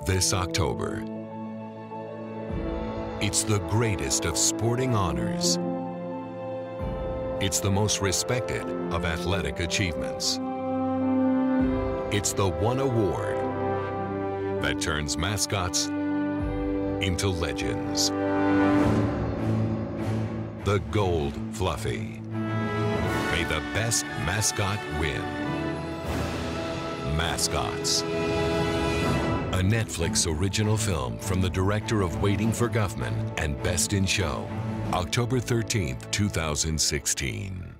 this October. It's the greatest of sporting honors. It's the most respected of athletic achievements. It's the one award that turns mascots into legends. The Gold Fluffy. May the best mascot win. Mascots. A Netflix original film from the director of Waiting for Guffman and Best in Show, October 13th, 2016.